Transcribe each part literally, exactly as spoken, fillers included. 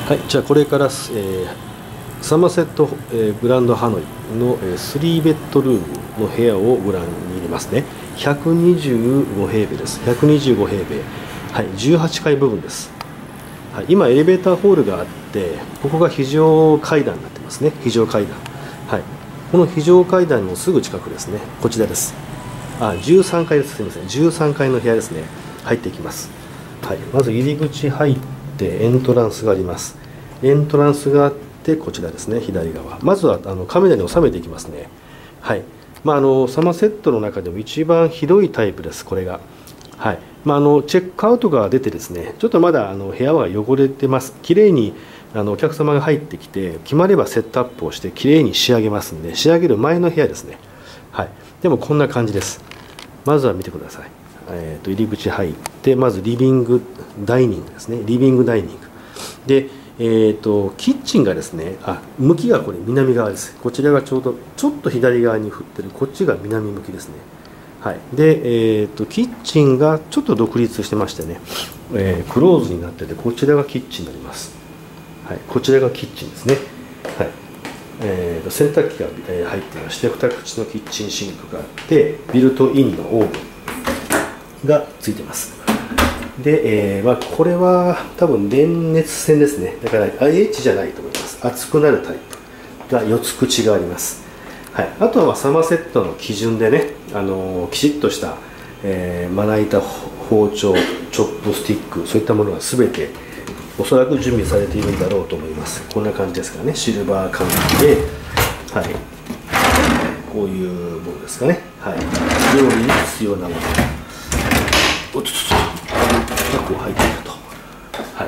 はい、じゃあこれから、えー、サマセット、えー、グランドハノイの、えー、スリーベッドルームの部屋をご覧に入れますね。ひゃくにじゅうご平米です。ひゃくにじゅうご平米。はい、じゅうはちかい部分です。はい、今エレベーターホールがあって、ここが非常階段になってますね。非常階段。はい、この非常階段のすぐ近くですね。こちらです。あ、じゅうさんかいです。すみません。じゅうさんかいの部屋ですね。入っていきます。はい、まず入り口入ってエントランスがあります。エントランスがあってこちらですね。左側。まずはあのカメラに収めていきますね。はい。まああのサマセットの中でも一番広いタイプです。これが。はい。まああのチェックアウトが出てですね。ちょっとまだあの部屋は汚れてます。綺麗にあのお客様が入ってきて決まればセットアップをして綺麗に仕上げますんで、仕上げる前の部屋ですね。はい。でもこんな感じです。まずは見てください。えー、と入り口入ってまずリビングダイニングですね。リビングダイニングで、えー、とキッチンがですね、あ、向きがこれ南側です。こちらがちょうどちょっと左側に振ってる、こっちが南向きですね。はい。で、えー、とキッチンがちょっと独立してましてね、えー、クローズになってて、こちらがキッチンになります。はい。こちらがキッチンですね。はい。えー、と洗濯機が入っていまして、二口のキッチンシンクがあって、ビルトインのオーブンがついてます。で、えーまあ、これは多分電熱線ですね。だから アイエイチ じゃないと思います。熱くなるタイプがよっつ口があります。はい、あとはサマセットの基準でね、あのー、きちっとした、えー、まな板、包丁、チョップスティック、そういったものが全ておそらく準備されているんだろうと思います。こんな感じですかね。シルバーカンで、はい、こういうものですかね。はい、料理に必要なもの。おっとっとっと、入っていると。はい。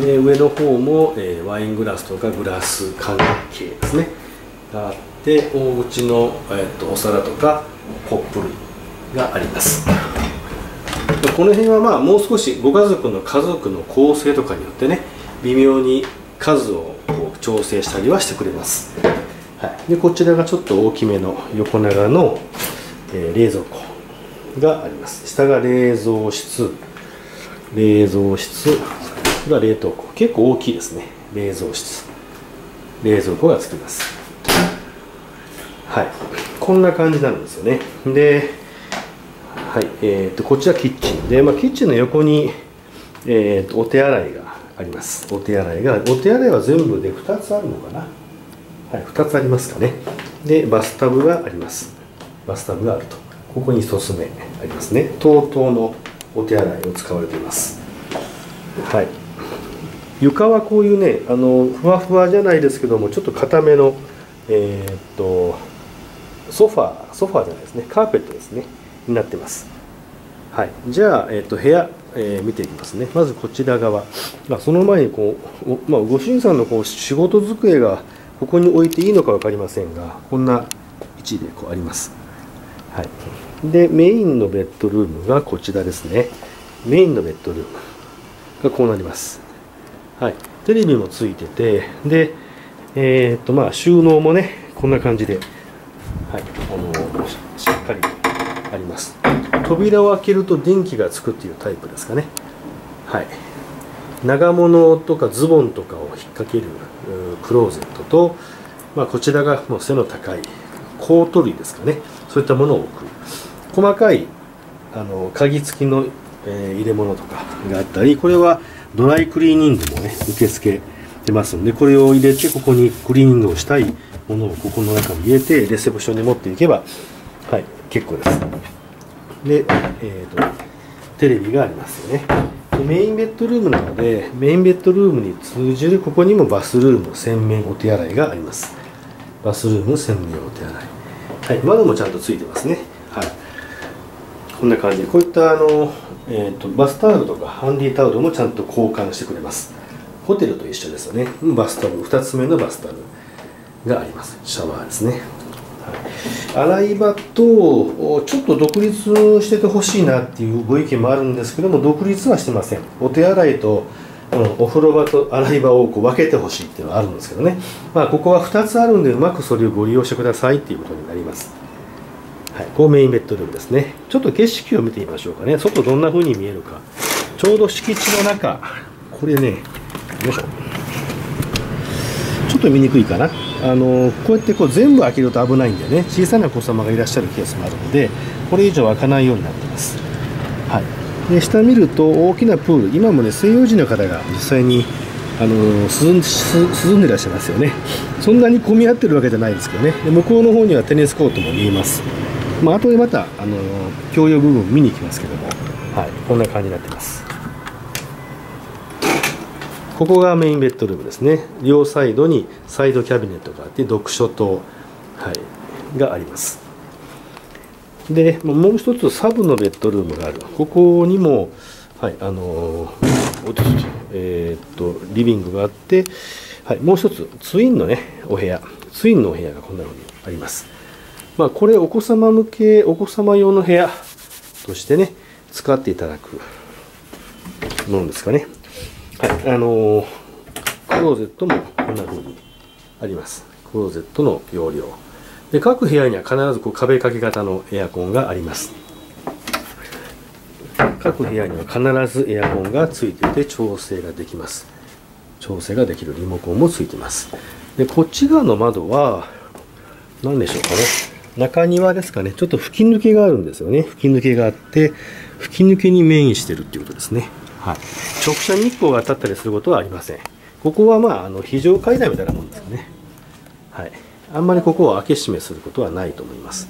で、上の方も、えー、ワイングラスとかグラス関係ですね。があって、大口の、えー、とお皿とかコップ類があります。この辺はまあもう少しご家族の家族の構成とかによってね、微妙に数をこう調整したりはしてくれます。はい。で、こちらがちょっと大きめの横長の、えー、冷蔵庫があります。下が冷蔵室、冷蔵室が冷凍庫、結構大きいですね。冷蔵室、冷蔵庫がつきます。はい、こんな感じになるんですよね。で、はい、えー、とこっちはキッチンで、まあ、キッチンの横に、えー、とお手洗いがあります。お手洗いが、お手洗いは全部でふたつあるのかな。はい、ふたつありますかね。で、バスタブがあります。バスタブがあると。ここに一つ目ありますね。とうとうのお手洗いを使われています。はい。床はこういうね、あのふわふわじゃないですけども、ちょっと硬めの、えー、っとソファー、ソファーじゃないですね、カーペットですね、になってます。はい。じゃあ、えー、っと部屋、えー、見ていきますね。まずこちら側。まあ、その前にこう、まあ、ご主人さんのこう仕事机がここに置いていいのか分かりませんが、こんな位置でこうあります。はい、でメインのベッドルームがこちらですね。メインのベッドルームがこうなります。はい、テレビもついてて、で、えー、っとまあ収納もね、こんな感じで、はい、あのしっかりあります。扉を開けると電気がつくっていうタイプですかね。はい、長物とかズボンとかを引っ掛けるクローゼットと、まあ、こちらがもう背の高いコート類ですかね。そういったものを置く。細かいあの鍵付きの、えー、入れ物とかがあったり、これはドライクリーニングもね、受け付けてますんで、これを入れて、ここにクリーニングをしたいものをここの中に入れて、レセプションに持っていけば、はい、結構です。で、えーと、テレビがありますよね。メインベッドルームなので、メインベッドルームに通じる、ここにもバスルーム、洗面お手洗いがあります。バスルーム、洗面お手洗い。はい、窓もちゃんとついてますね。はい、こんな感じで、こういったあの、えー、とバスタオルとかハンディタオルもちゃんと交換してくれます。ホテルと一緒ですよね。バスタオル、ふたつめのバスタオルがあります。シャワーですね。はい、洗い場とちょっと独立しててほしいなっていうご意見もあるんですけども、独立はしてません。お手洗いとお風呂場と洗い場をこう分けてほしいっていうのはあるんですけどね、まあ、ここはふたつあるんで、うまくそれをご利用してくださいっていうことになります。はい、こうメインベッドルームですね。ちょっと景色を見てみましょうかね。外どんな風に見えるか。ちょうど敷地の中、これね、よいしょ。 っと見にくいかな。あのこうやってこう全部開けると危ないんでね、小さなお子様がいらっしゃるケースもあるので、これ以上開かないようになってます。はい、で下見ると大きなプール、今もね西洋人の方が実際にあの涼ん涼んでいらっしゃいますよね。そんなに混み合ってるわけじゃないですけどね。で向こうの方にはテニスコートも見えます。まあ後でまたあの共用部分見に行きますけども、はい、こんな感じになってます。ここがメインベッドルームですね。両サイドにサイドキャビネットがあって読書灯、はい、があります。でもう一つサブのベッドルームがある。ここにも、はい、あのーえー、っとリビングがあって、はい、もう一つツインのねお部屋、ツインのお部屋がこんな風にあります。まあこれお子様向け、お子様用の部屋としてね使っていただくものですかね。はい、あのー、クローゼットもこんな風にあります。クローゼットの容量で、各部屋には必ずこう壁掛け型のエアコンがあります。各部屋には必ずエアコンがついていて調整ができます。調整ができるリモコンもついています。でこっち側の窓は何でしょうかね、中庭ですかね。ちょっと吹き抜けがあるんですよね。吹き抜けがあって吹き抜けに面してるっていうことですね。はい、直射日光が当たったりすることはありません。ここはまああの非常階段みたいなもんですよね。はい、あんまりここを開け閉めすることはないと思います。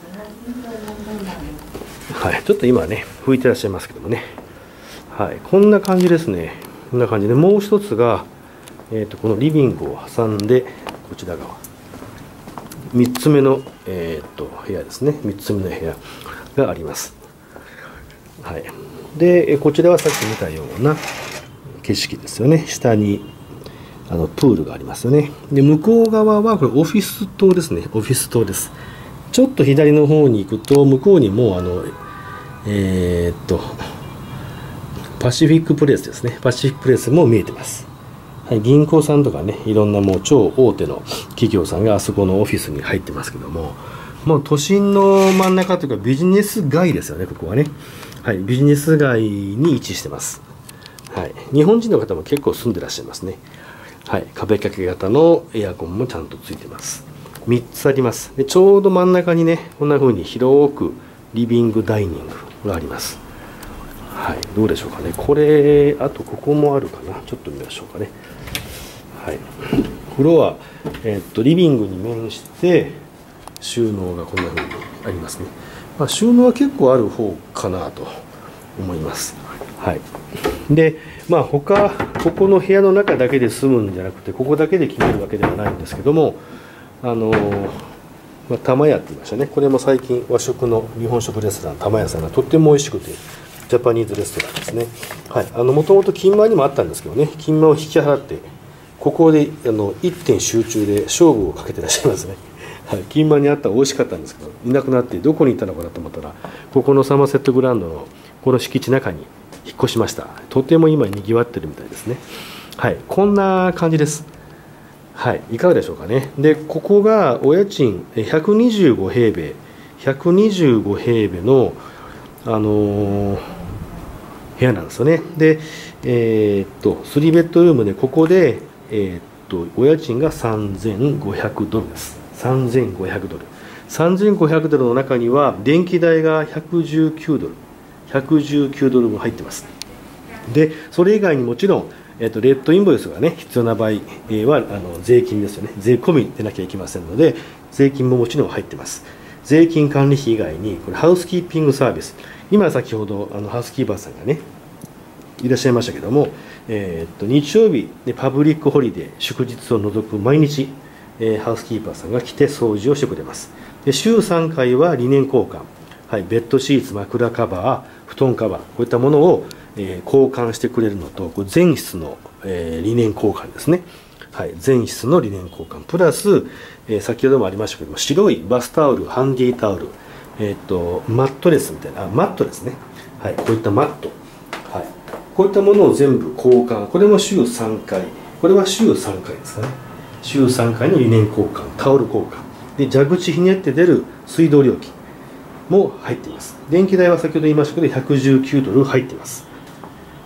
はい、ちょっと今ね拭いてらっしゃいますけどもね、はい、こんな感じですね。こんな感じで、もう一つが、えー、とこのリビングを挟んでこちら側みっつめの、えー、と部屋ですね。みっつめの部屋があります。はい、でこちらはさっき見たような景色ですよね。下にあのプールがありますよね。で向こう側はこれオフィス棟ですね。オフィス棟です。ちょっと左の方に行くと向こうにもあのえー、っとパシフィックプレスですね。パシフィックプレスも見えてます。はい、銀行さんとかね、いろんなもう超大手の企業さんがあそこのオフィスに入ってますけども、もう都心の真ん中というかビジネス街ですよね。ここはね、はい、ビジネス街に位置してます。はい、日本人の方も結構住んでらっしゃいますね。はい、壁掛け型のエアコンもちゃんとついてます。みっつあります。でちょうど真ん中にねこんな風に広くリビングダイニングがあります。はい、どうでしょうかね。これあとここもあるかな。ちょっと見ましょうかね。はい、フロア、えー、っとリビングに面して収納がこんな風にありますね。まあ、収納は結構ある方かなと思います。はい、でまあ他ここの部屋の中だけで住むんじゃなくて、ここだけで決めるわけではないんですけども、あのまあ、玉屋って言いましたね。これも最近和食の日本食レストラン玉屋さんがとっても美味しくて、ジャパニーズレストランですね。はい、あのもともと金間にもあったんですけどね、金間を引き払ってここであの一点集中で勝負をかけてらっしゃいますね。はい、金間にあったら美味しかったんですけど、いなくなってどこにいたのかなと思ったら、ここのサマーセットグランドのこの敷地中に引っ越しました。とても今にぎわってるみたいですね。はい、こんな感じです。はい、いかがでしょうかね。でここがお家賃ひゃくにじゅうごへいべい、ひゃくにじゅうごへいべいの、あのー、部屋なんですよね。で、えー、っとスリーベッドルームでここで、えー、っとお家賃がさんぜんごひゃくドルです。さんぜんごひゃくドル。さんぜんごひゃくドルの中には電気代がひゃくじゅうきゅうドル、ひゃくじゅうきゅうドル分入ってます。でそれ以外にもちろんえー、とレッドインボイスが、ね、必要な場合、えー、はあの税金ですよね。税込みでなきゃいけませんので、税金ももちろん入ってます。税金管理費以外にこれハウスキーピングサービス、今先ほどあのハウスキーパーさんがねいらっしゃいましたけども、えー、と日曜日でパブリックホリデー祝日を除く毎日、えー、ハウスキーパーさんが来て掃除をしてくれます。で週さんかいはリネン交換、はい、ベッドシーツ、枕カバー、布団カバー、こういったものをえー、交換してくれるのと、これ全室の、えー、リネン交換ですね。はい、全室のリネン交換プラス、えー、先ほどもありましたけども、白いバスタオル、ハンディタオル、えー、とマットレスみたいな、あマットですね。はい、こういったマット、はい、こういったものを全部交換、これも週さんかい、これは週さんかいですかね。週さんかいのリネン交換、タオル交換で、蛇口ひねって出る水道料金も入っています。電気代は先ほど言いましたけどひゃくじゅうきゅうドル入っています。はい、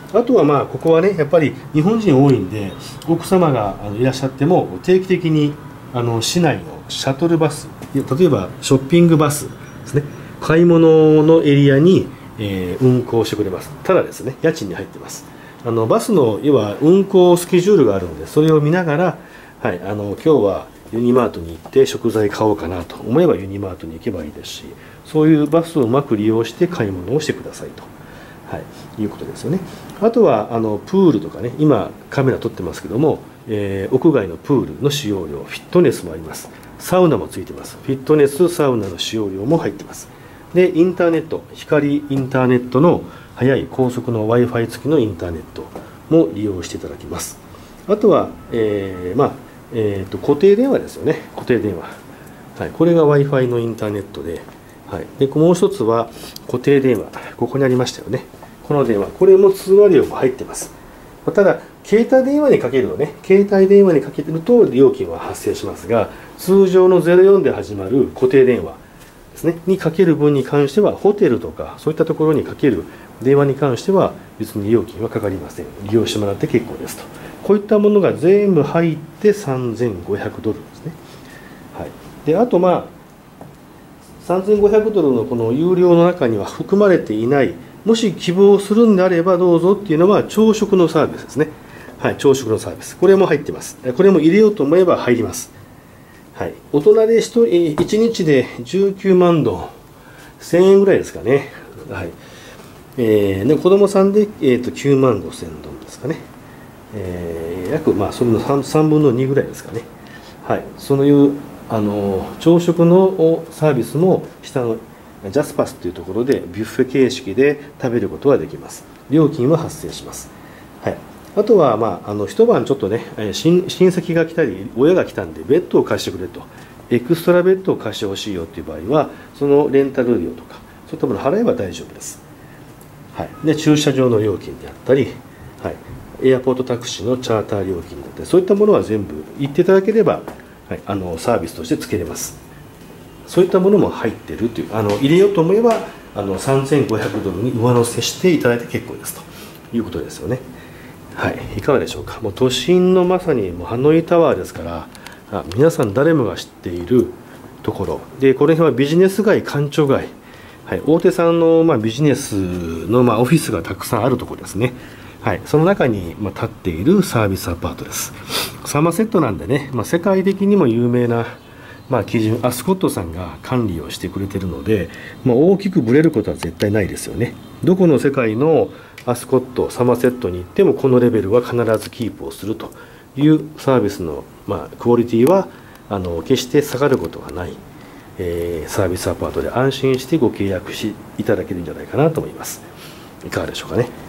あとはまあここはねやっぱり日本人多いんで、奥様があのいらっしゃっても定期的にあの市内のシャトルバス、例えばショッピングバスですね、買い物のエリアに、えー、運行してくれます。ただですね、家賃に入ってます。あのバスの要は運行スケジュールがあるので、それを見ながら、はい、あの今日はユニマートに行って食材買おうかなと思えばユニマートに行けばいいですし、そういうバスをうまく利用して買い物をしてくださいと、はい、いうことですよね。あとはあのプールとかね、今カメラ撮ってますけども、えー、屋外のプールの使用量、フィットネスもあります。サウナもついてます。フィットネスサウナの使用量も入ってます。でインターネット、光インターネットの速い高速の Wi-Fi 付きのインターネットも利用していただきます。あとは、えー、まあ、えーと、固定電話ですよね。固定電話、はい、これが Wi-Fi のインターネットで、はい、でもう一つは固定電話、ここにありましたよね。この電話、これも通話料も入ってます。ただ携帯電話にかけるとね、携帯電話にかけてると料金は発生しますが、通常のゼロよんで始まる固定電話ですねにかける分に関しては、ホテルとかそういったところにかける電話に関しては別に料金はかかりません。利用してもらって結構ですと。こういったものが全部入ってさんぜんごひゃくドルですね。はい、であとまあさんぜんごひゃくドルのこの有料の中には含まれていない、もし希望するんであればどうぞっていうのは朝食のサービスですね。はい、朝食のサービス、これも入ってます。これも入れようと思えば入ります。はい、大人でいちにちでじゅうきゅうまんドン、せんえんぐらいですかね。はい、えー、で子供さんで、えー、ときゅうまんごせんドンですかね。えー、約まあそれの 3, さんぶんのにぐらいですかね。はい、そういうあの朝食のサービスも下のジャスパスというところでビュッフェ形式で食べることができます。料金は発生します。はい、あとは、まあ、あの一晩ちょっとね、親戚が来たり親が来たんでベッドを貸してくれと、エクストラベッドを貸してほしいよっていう場合は、そのレンタル料とかそういったものを払えば大丈夫です。はい、で駐車場の料金であったり、はい、エアポートタクシーのチャーター料金だったり、そういったものは全部言っていただければ、はい、あのサービスとしてつけれます。そういったものも入っているという、あの入れようと思えばあのさんぜんごひゃくドルに上乗せしていただいて結構ですということですよね。はい、いかがでしょうか。もう都心のまさにもうハノイタワーですから、あ皆さん誰もが知っているところで、この辺はビジネス街、官庁街、はい、大手さんのまあビジネスのまあオフィスがたくさんあるところですね。はい、その中にまあ立っているサービスアパートです。サマセットなんでね、まあ、世界的にも有名なまあ基準、アスコットさんが管理をしてくれてるので、まあ、大きくブレることは絶対ないですよね。どこの世界のアスコット、サマセットに行ってもこのレベルは必ずキープをするというサービスの、まあ、クオリティはあの決して下がることがない、えー、サービスアパートで安心してご契約しいただけるんじゃないかなと思います。いかがでしょうかね。